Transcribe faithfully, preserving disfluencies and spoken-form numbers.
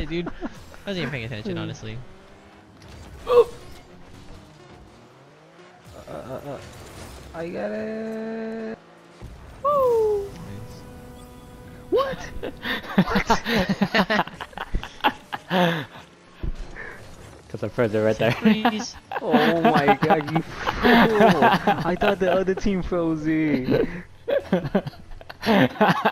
dude. I wasn't even paying attention, honestly. Oh! Uh, uh, uh. I got it. Woo! Nice. What? What? Cause I'm further right there. Freeze. Oh my god, you fool! I thought the other team froze it.